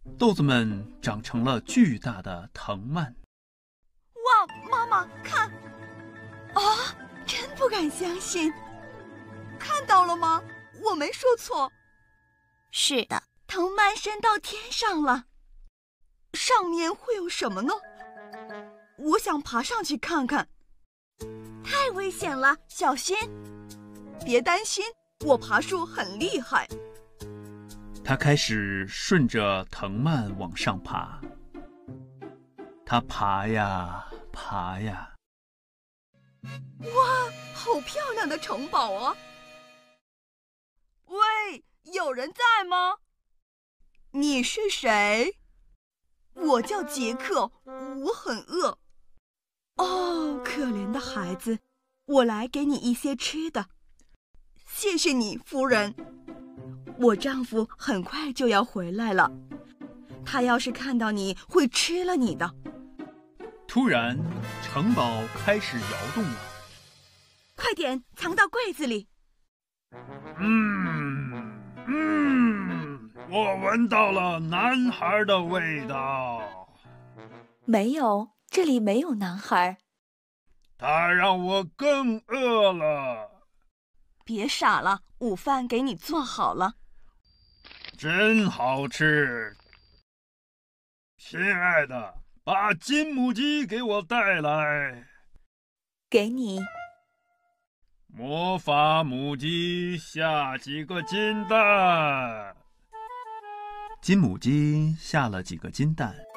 豆子们长成了巨大的藤蔓。 哇，妈妈看！啊，真不敢相信！看到了吗？我没说错。 是的， 藤蔓伸到天上了，上面会有什么呢？我想爬上去看看。太危险了，小心！别担心，我爬树很厉害。 他开始顺着藤蔓往上爬，他爬呀爬呀。 哇，好漂亮的城堡啊！喂，有人在吗？你是谁？我叫杰克，我很饿。哦，可怜的孩子，我来给你一些吃的。谢谢你，夫人。我丈夫很快就要回来了，他要是看到你会吃了你的。 突然，城堡开始摇动了。 快点藏到柜子里。 我闻到了男孩的味道。 没有，这里没有男孩。 他让我更饿了。 别傻了，午饭给你做好了。 真好吃。亲爱的，把金母鸡给我带来。 给你。 魔法母鸡下几个金蛋。金母鸡下了几个金蛋。